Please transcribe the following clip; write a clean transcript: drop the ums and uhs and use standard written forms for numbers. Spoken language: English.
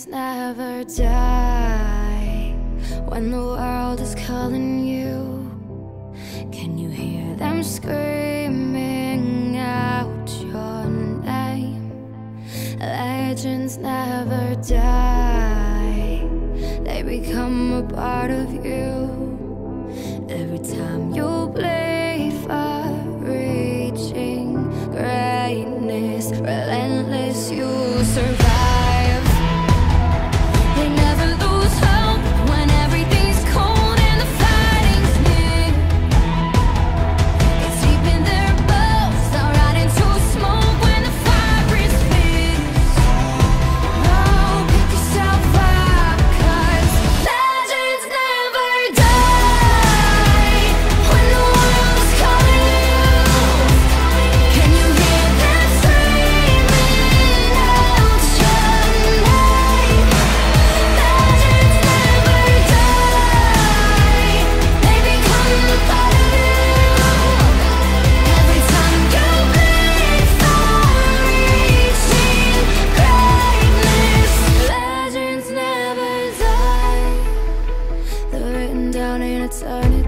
Legends never die. When the world is calling you, can you hear them screaming out your name? Legends never die. They become a part of you. Every time you bleed for reaching greatness, relentless, you survive. They never lose hope when everything's cold and the fighting's near. It's deep in their bones, they'll ride into smoke when the fire is fierce. Oh, pick yourself up, 'cause legends never die. When the world's calling you, can you hear them screaming out your name? Legends never die. They become a part of you. Every time you bleed for reaching greatness, legends never die. They're written down in eternity.